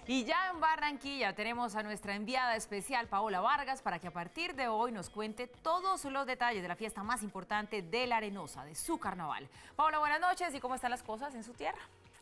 Y ya en Barranquilla tenemos a nuestra enviada especial, Paola Vargas, para que a partir de hoy nos cuente todos los detalles de la fiesta más importante de La Arenosa, de su carnaval. Paola, buenas noches, ¿y cómo están las cosas en su tierra?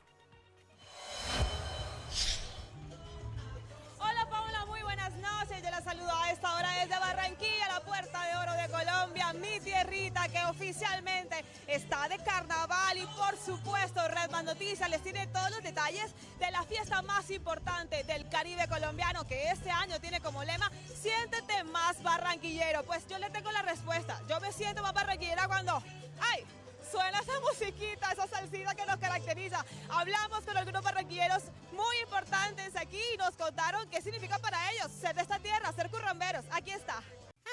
Hola Paola, muy buenas noches. Yo la saludo a esta hora desde Barranquilla, la Puerta de Oro de Colombia, mi tierrita que oficialmente está de carnaval y por supuesto Redman Noticias les tiene todos los detalles de la fiesta más importante del Caribe colombiano que este año tiene como lema Siéntete más barranquillero. Pues yo le tengo la respuesta, yo me siento más barranquillera cuando ¡ay! Suena esa musiquita, esa salsita que nos caracteriza. Hablamos con algunos barranquilleros muy importantes aquí y nos contaron qué significa para ellos ser de esta tierra, ser curramberos. Aquí está.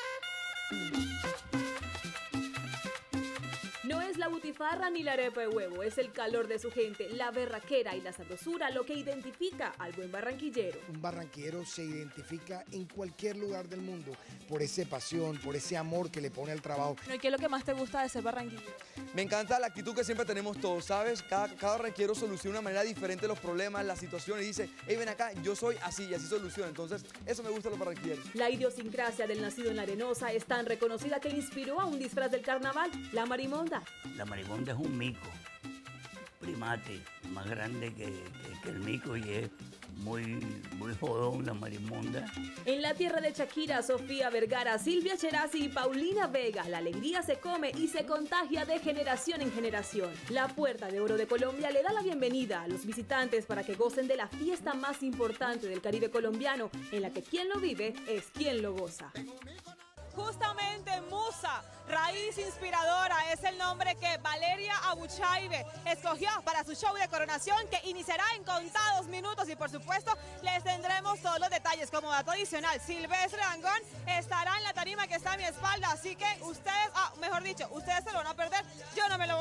No es la butifarra ni la arepa de huevo, es el calor de su gente, la berraquera y la sabrosura lo que identifica al buen barranquillero. Un barranquillero se identifica en cualquier lugar del mundo por esa pasión, por ese amor que le pone al trabajo. ¿Y qué es lo que más te gusta de ser barranquillero? Me encanta la actitud que siempre tenemos todos, ¿sabes? Cada barranquillero soluciona de una manera diferente los problemas, las situaciones y dice, hey, ven acá, yo soy así y así soluciona. Entonces, eso me gusta de los barranquilleros. La idiosincrasia del nacido en La Arenosa es tan reconocida que inspiró a un disfraz del carnaval, la marimonda. La marimonda es un mico, primate, más grande que el mico y es muy jodón la marimonda. En la tierra de Shakira, Sofía Vergara, Silvia Cherasi y Paulina Vega, la alegría se come y se contagia de generación en generación. La Puerta de Oro de Colombia le da la bienvenida a los visitantes para que gocen de la fiesta más importante del Caribe colombiano, en la que quien lo vive es quien lo goza. Justamente Musa, raíz inspiradora, es el nombre que Valeria Abuchaibe escogió para su show de coronación que iniciará en contados minutos y por supuesto les tendremos todos los detalles. Como dato adicional, Silvestre Dangond estará en la tarima que está a mi espalda, así que ustedes, mejor dicho, ustedes se lo van a perder, yo no me lo voy a